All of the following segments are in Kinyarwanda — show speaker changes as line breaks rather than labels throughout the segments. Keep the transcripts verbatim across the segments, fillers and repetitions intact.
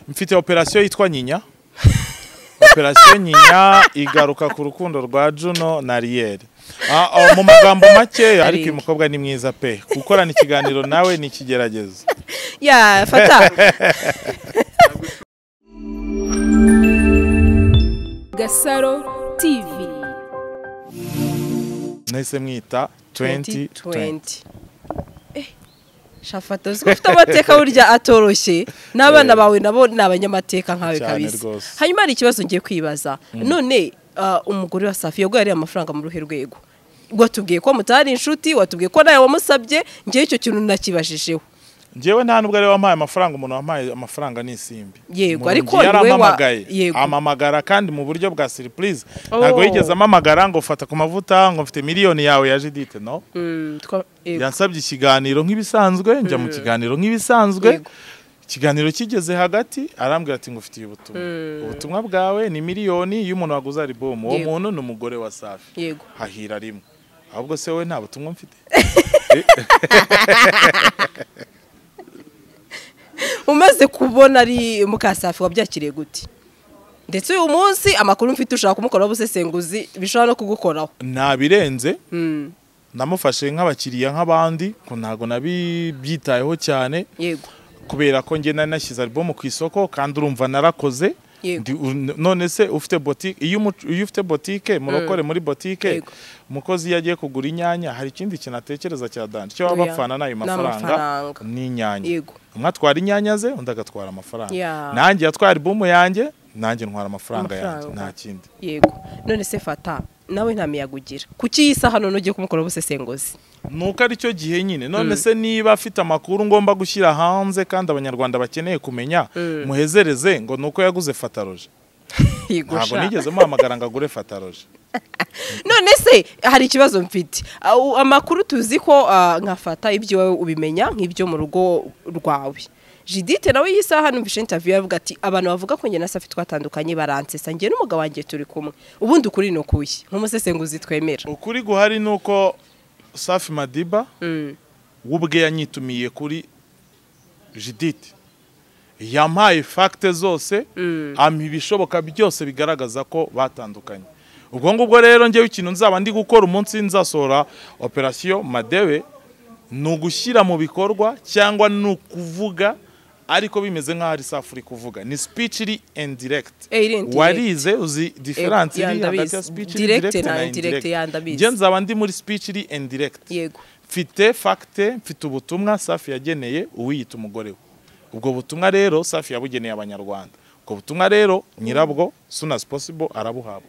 mfite operation yitwa nyinya. Operation nyinya igaruka ku rukundo rwa Juno na Riel. Ah, mu magambo make ariko uyu mukobwa ni mwiza pe. Gukorana ikiganiro nawe ni ikigeragezo.
Ya fata. GASARO T V.
Nahise mwita twenty twenty.
Eh, shafata uzufite amateka burya atoroshye. N'abana bawe nabo nabanyamateka nkawe kabisa. Hanyuma ari ikibazo ngiye kwibaza. None umugore wa Safi yego yari amafaranga mu ruhe rwego. Watubwiye ko mutari inshuti, watubwiye ko nawe wamusabye, ngiye icyo kintu nakibashijeho.
Njewe nta nubwo ari wampaye amafaranga, umuntu wampaye amafaranga ni Simbi.
Yego ariko niwe wa
amamagara kandi mu buryo bwa surprise. Ntago yigeze amamagara ngo fata ku mavuta ngo mfite miliyoni yawe ya Judith no. Yansabye ikiganiro nk'ibisanzwe, njya mu kiganiro nk'ibisanzwe. Ikiganiro kigeze hagati arambwira ati ngufitiye ubutumwa. Ubutumwa bwawe ni miliyoni y'umuntu waguze album. Uwo muntu ni umugore wa Safi.
Yego.
Hahira rimwe. Ahubwo se we nta butumwa mfite.
Umaze kubona ari mukasafi wabyakiriye gute? Ndetse uyu munsi amakuru mfite ushaka kumukora busesenguzi bishobora no kugukoraho.
Nabirenze. Mm. Namufashe nk'abakiriya nk'abandi ko ntago nabibyitayeho cyane.
Yego.
Kubera ko nge nanashyize album ku isoko kandi urumva narakoze. None se ufite boutique, iyo iyo ufite boutique murokore muri boutique umukozi yagiye kugura inyanya, hari ikindi kintu atekereza cya danje cyo bapfana nayo mafaranga n'inyanya. Umwatwara inyanya ze undi agatwara amafaranga. Nanjye yatwara album yanjye, nanjye ntwara amafaranga yanjye nta kindi.
Yego. None se fata nawe nta miyagugira. Kuki yisa hano no giye kumukora busesengozi?
Nuko ari cyo gihe nyine. None se niba afite amakuru ngomba gushyira hanze kandi abanyarwanda bakeneye kumenya, muhezereze ngo nuko yaguze fataroje. Ntabwo nigeze muhamagara ngo agure fataroje.
None se hari ikibazo mfite. Amakuru tuzi ko nkafata ibyo wowe ubimenya nk'ibyo mu rugo rwawe. Judith nawe yisaha numvishe interview yavuga ati abantu bavuga ko nge na Safi twatandukanye baransesa, nge n'umugabo wanjye turi kumwe. Ubundi ukuri no kuyi nk'umusesenguzi twemera.
Ukuri guhari nuko Safi Madiba mm. wubwe yanyitumiye kuri Judith. Yampaye facte zose mm. ampa ibishoboka byose bigaragaza ko batandukanye. Ubwo ngubwo rero ngewe ikintu nzaba ndi gukora umunsi nzasohora operation Madewe nugushyira mu bikorwa cyangwa nukuvuga ariko bimeze nka hari Safi kuvuga. Ni speech iri indirect. Warize uzi difference iri hagati ya speech direct na indirect yandabizi. Nge nzaba ndi muri speech iri indirect.
Yego.
Mfite facte, mfite ubutumwa Safi yageneye uwiyita umugore we. Ubwo butumwa rero Safi yabugeneye abanyarwanda. Ubwo butumwa rero nyirabwo soon as possible arabuhabwa.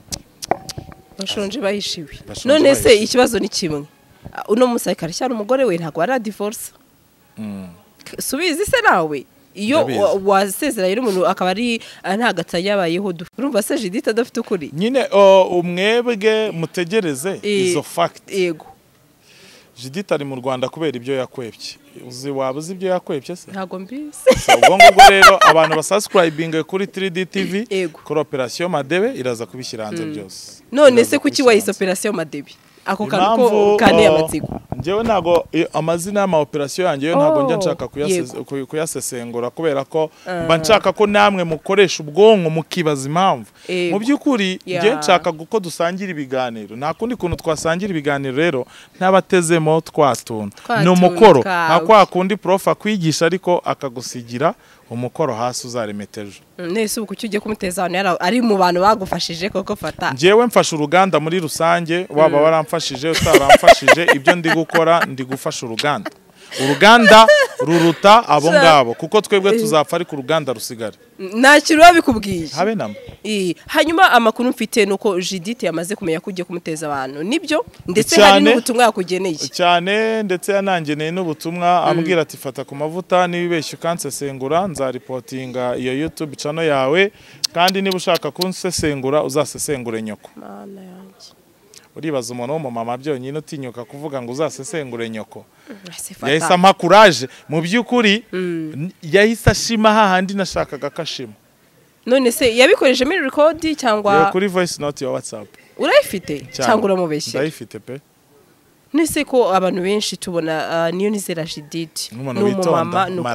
Bashonje bahishiwe. None se ikibazo ni kimwe. Uno musayikara cyane umugore we ntago ara divorce. Mm. Subizi se nawe iyo wasezera yiri umuntu akaba ari nta gatsa yabayeho urumva se Judith adafite ukuri.
Nyine umwebwe mutegereze izo fact.
Yego.
Judith ari mu Rwanda kubera ibyo yakwebye. Uzi wabuze ibyo yakwebye se?
Ntago mbizi.
Ubwo ngubwo rero abantu basubscribing kuri three D T V kuri operation Madewe iraza kubishyira hanze byose.
None se kuki wayise operation Madewe? Ako kanko kane amatsiko.
Njewe nago amazina y'ama operation yanjye yo ntago njya nshaka kuyasesengura kubera ko mba nshaka ko namwe mukoresha ubwonko mukibaza impamvu. Mu byukuri nje nshaka guko dusangira ibiganiro. Nta kundi kuntu twasangira ibiganiro rero ntabatezemo twatuntu. No mukoro hakwa kundi prof akwigisha ariko akagusigira umukoro hasi uzaremeteje.
Nese ubu kucyugiye kumutezana ari mu bantu bagufashije koko fata.
Njewe mfasha uruganda muri rusange waba waramfashije utaramfashije ibyo ndi gukora ndi gufasha uruganda. Uruganda ruruta abo ngabo kuko twebwe tuzapfa ari ku ruganda rusigara.
Nta kintu babikubwiye.
Habe namba.
Eh hanyuma amakuru mfite nuko Judith yamaze kumenya ko ugiye kumuteza abantu. Nibyo ndetse hari n'ubutumwa yakugeneye.
Cyane ndetse yanangeneye n'ubutumwa ambwira ati fata ku mavuta nibibeshye kansesengura nza reportinga iyo YouTube channel yawe kandi niba ushaka kunsesengura uzasesengure nyoko.
Mana yanjye.
Uribaza umuntu wo mu mama byonyine utinyuka kuvuga ngo uzasesengure nyoko. Yahise ampa courage mu byukuri yahise ashima hahandi nashakaga kashima.
None se yabikoreshe muri record cyangwa
kuri voice note ya WhatsApp?
Urayifite cyangwa uramubeshye?
Ndayifite pe.
Nese ko abantu benshi tubona niyo nizera Judith
n'umumama n'ukuri.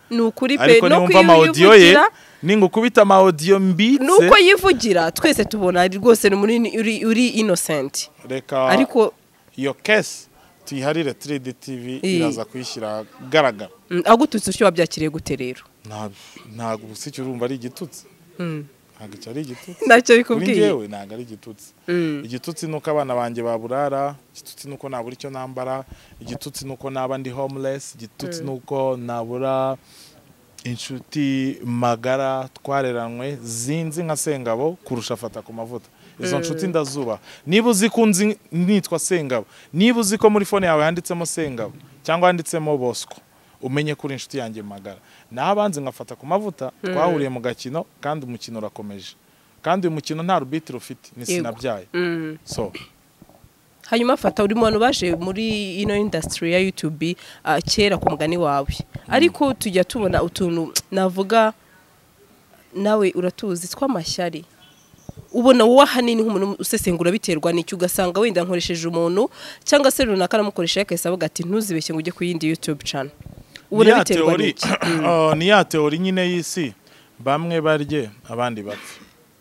nukuri pe
ariko
no
niwumva ama audio ye ningukubita ama audio mbitse
nuko yivugira twese tubona ari rwose muri uri, uri innocent
reka
ariko
iyo case tuyiharire three D T V iraza kwishyira garagara
mm, agututse cyo wabyakiriye gute rero
nta ntago usiki urumva ari igitutsi
mm.
ntago cyari igitutsi
nacyo bikubwiye
yewe ntago ari igitutsi mm. igitutsi nuko abana banje baburara igitutsi nuko nabura icyo nambara igitutsi nuko naba ndi homeless igitutsi mm. nuko nabura inshuti magara twareranwe zinzi nka Sengabo kurusha Fatakumavuta izo nshuti ndazuba niba uzi kunzi nitwa Sengabo niba uzi ko muri phone yawe handitsemo Sengabo cyangwa handitsemo Bosco umenye kuri inshuti yanjye magara nabanze nkafata ku mavuta twahuriye mu gakino kandi umukino urakomeje kandi uyu mukino nta rubitiro ufite ni sinabyaye so
hanyuma fata uri mu bantu baje muri ino industry ya YouTube uh, kera ku mugani wawe ariko mm. tujya tubona utuntu navuga nawe uratuzi twamashyari ubona wowe hanini nk'umuntu usesengura biterwa n'icyo ugasanga wenda nkoresheje umuntu cyangwa se runaka namukoresha yakese avuga ati ntuzibeshye ngo ujye ku yindi YouTube channel ubona biterwa n'iki
oh ni ya teori nyine y'isi bamwe barye abandi bapfa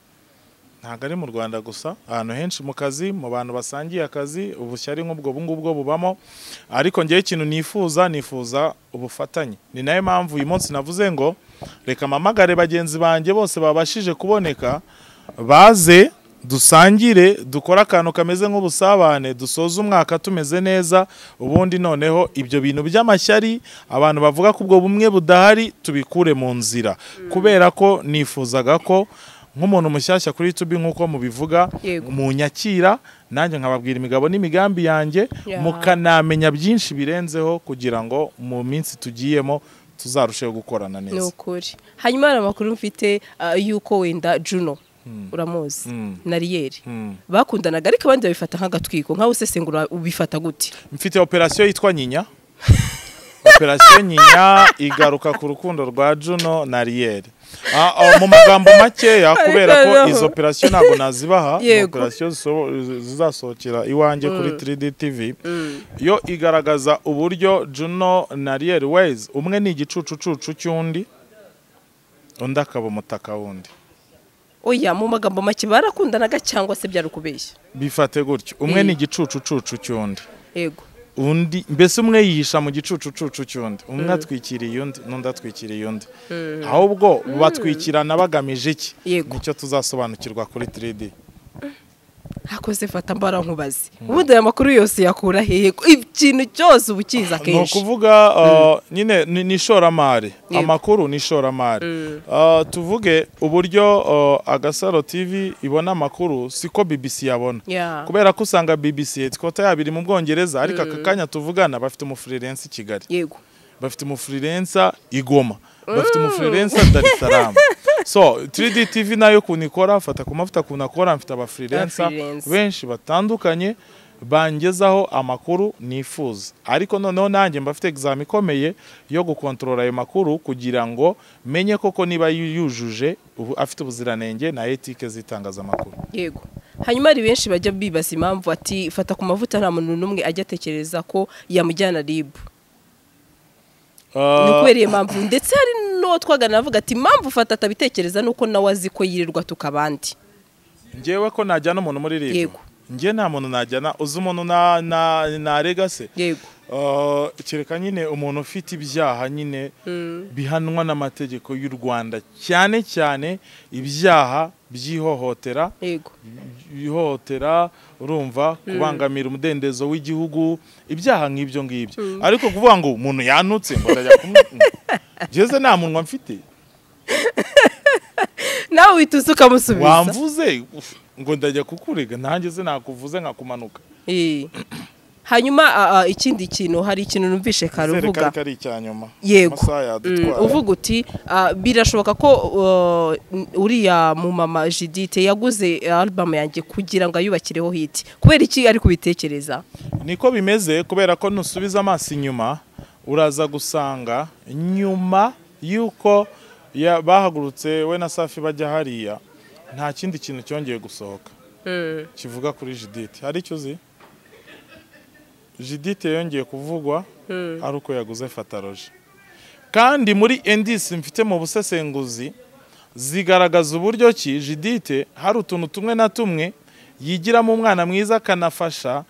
ntago ari mu Rwanda gusa ahantu henshi mu kazi mu bantu basangiye akazi ubushyari nk'ubwo bungubwo bubamo ariko ngiye ikintu nifuza nifuza ubufatanye ni nayo mpamvu uyu munsi navuze ngo reka mamagare bagenzi banje bose babashije kuboneka baze dusangire dukora akantu kameze nk'ubusabane dusoza umwaka tumeze neza ubundi noneho ibyo bintu by'amashyari abantu bavuga ko ubwo bumwe budahari tubikure mu nzira kubera ko nifuzaga ko nk'umuntu mushyashya kuri YouTube nkuko mubivuga mu nyakira nanjye nkababwira imigabo n'imigambi yanjye mukanamenya byinshi birenzeho kugira ngo mu minsi tugiyemo tuzarusheho gukorana neza
n'ukuri hanyuma amakuru mfite uh, yuko wenda Juno Hmm. uramuzi hmm. na Riyeri hmm. bakundanaga ariko abandi babifata nk'agatwiko nkaho usesengura ubifata gute
mfite operation yitwa Nyinya operation Nyinya igaruka ku rukundo rwa Juno na Riyeri ah, ah, mu magambo makeya kubera ko izo operation ntago nazibaha operation zizasohokera iwanjye mm. kuri three D T V mm. yo igaragaza uburyo Juno na Riyeri ways umwe ni igicucucucu cyundi undi akaba umutaka wundi
oya mu magambo make barakundanaga cyangwa se byarukubeshya
bifate gutyo umwe ni igicucucucu cyundi
yego
undi mbese umwe yihisha mu gicucucucu cyundi umwe atwikiriye undi n'undi atwikiriye undi ahubwo batwikirana bagamije iki nicyo tuzasobanukirwa kuri three D
hakoze fata mbara nkubazi ubundi aya makuru yose yakura hehe ikintu cyose ubukiza kenshi
no kuvuga uh, nyine ni shoramare amakuru ni shoramare uh, tuvuge uburyo uh, agasaro T V ibona amakuru siko B B C yabona
yeah.
kubera ko usanga B B C twota yabiri mu Bwongereza ariko akakanya tuvugana bafite mu freelance Kigali
yego
bafite mu freelance Igoma bafite mu freelance Dar es Salaam so three D T V nayo kunikora fata ku mavuta kunakora mfite aba freelance benshi batandukanye bangezaho amakuru nifuza ariko noneho nanjye mbafite exam ikomeye yo gukontrola ayo makuru kugira ngo menye koko niba yujuje afite ubuziranenge na ethique zitangaza amakuru
yego hanyuma ari benshi bajya bibaza impamvu ati fata ku mavuta nta muntu numwe ajya atekereza ko yamujyana Rib Uh, nikuberiye mpamvu ndetse hari no twagana avuga ati impamvu fata tabitekereza nuko nawe azi ko yirirwa tukabandi
ngewe ko najyana umuntu muri Rib yego nge nta muntu najyana uzi umuntu na na na regase
yego
uh, kireka nyine umuntu ufite ibyaha nyine mm. bihanwa n'amategeko y'u Rwanda cyane cyane ibyaha byihohotera
yego
bihohotera urumva kubangamira umudendezo w'igihugu ibyaha nk'ibyo ngibyo mm. ariko kuvuga ngo umuntu yantutse ngo ndajya kumugeze nta munwa mfite
nawe witusuka musubiza
wamvuze ngo ndajya kukurega ntangeze nakuvuze nkakumanuka
eh hanyuma uh, ikindi kintu hari ikintu numvishe karuvuga
kari icyanyuma
yego mm, uvuga uti uh, birashoboka ko uh, uriya mu mama Judith yaguze album yanjye kugira ngo ayubakireho hit kubera iki ari kubitekereza
niko bimeze kubera ko nusubiza amaso inyuma uraza gusanga nyuma yuko ya bahagurutse we na Safi bajya hariya nta kindi kintu cyongeye gusohoka mm. kivuga kuri Judith hari icyo uzi Judith yongeye kuvugwa mm. ari uko yaguze Fataloje kandi muri indisi mfite mu busesenguzi zigaragaza uburyo ki Judith hari utuntu tumwe na tumwe yigiramo umwana mwiza akanafasha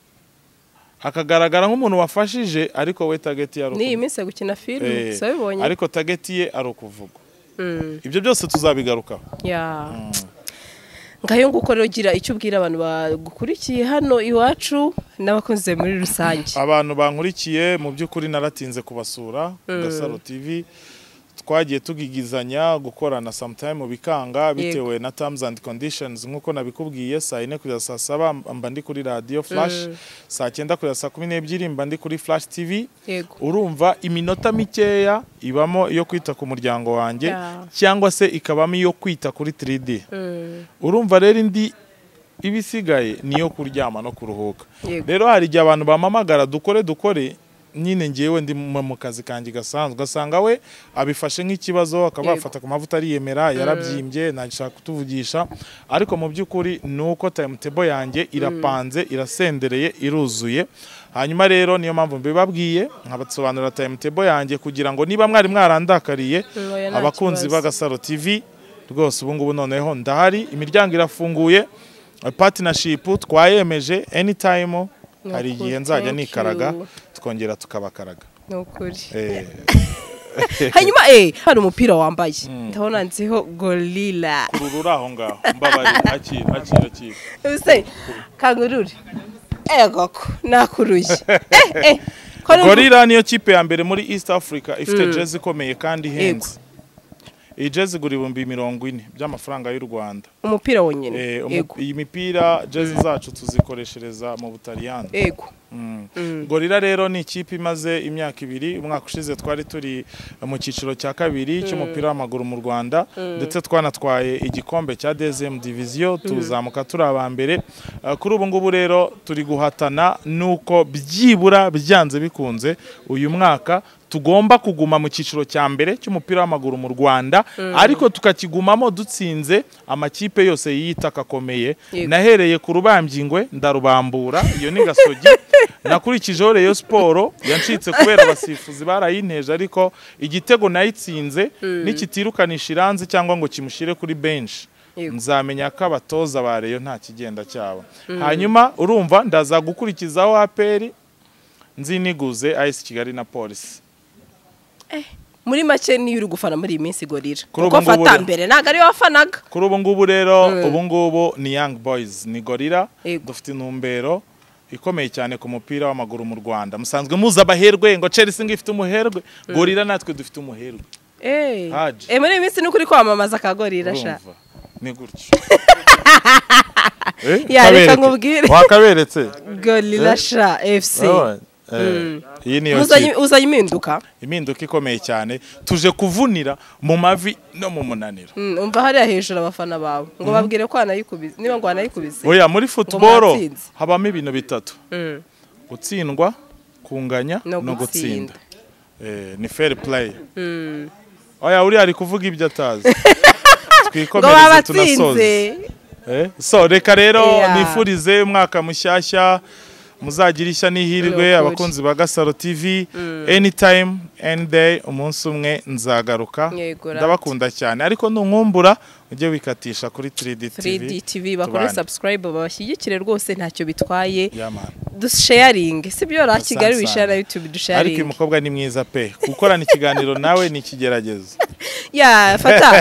akagaragara nk'umuntu wafashije ariko we target ya
ni iminsi gukina film so bibonye
ariko target ye ari ukuvuga ibyo byose tuzabigarukaho
ya ngayo nguko rero gira icyo ubwira abantu bagukurikiye hano iwacu n'abakunze muri rusange.
Abantu bankurikiye mu by'ukuri naratinze kubasura GASARO T V, twagiye tugigizanya gukorana sometime mu bikanga bitewe na terms and conditions nkuko nabikubwiye. Saa ine kugeza saa saba mba ndi kuri radio flash, saa cyenda kugeza saa kumi n'ebyiri mba ndi kuri flash T V. Urumva iminota mikeya ibamo yo kwita ku muryango wanjye cyangwa se ikabamo yo kwita kuri three D. Urumva rero indi ibisigaye niyo kuryama no kuruhuka. Rero hari igihe abantu bamamagara dukore dukore nyine ngiyewe ndi mu kazi kanjye gasanzwe, gasanga we abifashe nk'ikibazo akaba afata ku mavuta ariyemera yarabyimbye nashaka kutuvugisha, ariko mu by'ukuri nuko timetable yanjye irapanze irasendereye iruzuye. Hanyuma rero niyo mpamvu mbibabwiye nkabatsobanurira timetable yanjye kugira ngo niba mwari mwarandakariye abakunzi ba GASARO T V rwose ubu ngubu noneho ndahari, imiryango irafunguye, partnership twayemeje anytime. Hari igihe nzajya nikaraga tukongera tukabakaraga.
Nukuri. Eh. Hanyuma eh hari umupira wambaye. Ndabona nziho gorilla.
Kururura aho ngaho. Mbabari akira akira akira.
Use kangururi. Ego ko nakuruye. Eh eh.
Gorilla niyo kipe ya mbere muri East Africa ifite jersey ikomeye kandi henze. Iyi jezi gura ibihumbi mirongo ine by'amafaranga y'u Rwanda.
Umupira wonyine.
Eh, iyi mipira jezi zacu tuzikoreshereza mu Butaliyani.
Ego.
Mm. Mm. Gorilla rero ni ikipe imaze imyaka ibiri, umwaka ushize twari turi mu cyiciro cya kabiri cy'umupira w'amaguru mu Rwanda, ndetse twanatwaye igikombe cya deuxième division tuzamuka turi abambere. Uh, kuri ubu ngubu rero turi guhatana nuko byibura byanze bikunze uyu mwaka tugomba kuguma mu cyiciro cya mbere cy'umupira w'amaguru mu Rwanda, ariko tukakigumamo dutsinze amakipe yose yiyita kakomeye. Nahereye ku Rubambyingwe ndarubambura, iyo ni Gasogi. Nakurikijeho Rayon Sport yancitse kubera abasifuzi barayinteje, ariko igitego nayitsinze nikitirukanisha iranze cyangwa ngo kimushyire kuri bench nzamenya ko abatoza ba Rayon nta kigenda cyabo. Hanyuma urumva ndaza gukurikizaho A P R nziniguze A S Kigali na Police.
Eh muri make ni uri gufana muri iminsi Gorilla kuko fata mbere naga ari wafanaga.
Kuri ubu ngubu rero ubu ngubu ni Young Boys ni Gorilla, dufite intumbero ikomeye cyane ku mupira w'amaguru mu Rwanda. Musanzwe muza abaherwe ngo Chelsea ngifite umuherwe, Gorilla natwe dufite umuherwe.
Eh eh muri iminsi ni kuri kwamamaza ka Gorilla sha
ni gutyo.
Eh yareka ngubwire
wakaberetse
Gorilla sha F C.
Iyi niyo
uzanye impinduka
impinduka ikomeye cyane, tuje kuvunira mu mavi no mu munaniro.
Umva hariya hejuru abafana bawe ngo babwire ko anayikubize, niba ngo anayikubize.
Oya muri football habamo ibintu bitatu: gutsindwa, kunganya no gutsinda. Eh ni fair play. Oya uri ari kuvuga ibyo atazi. Twikomereze tunasoze. Eh so reka rero nifurize umwaka mushyashya muzagira ishya n'ihirwe abakunzi ba GASARO T V. Anytime any day umunsi umwe nzagaruka. Ndabakunda cyane, ariko nunkumbura ujye wikatisha kuri three D
T V bakore subscribe babashyigikire rwose ntacyo bitwaye. Dusharing sibyo ra Kigali wishara na YouTube dusharing.
Ariko umukobwa ni mwiza pe, gukorana ikiganiro nawe ni ikigeragezo.
Ya fata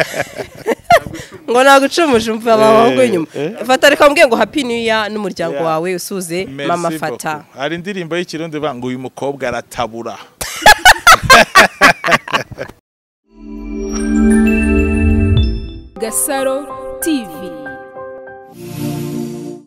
ngo nagucumuje umva abahungu inyuma. Fata reka mbwiye ngo happy new year n'umuryango wawe usuze mama Fata.
Hari indirimbo y'ikirundi banga uyu mukobwa aratabura.
GASARO T V.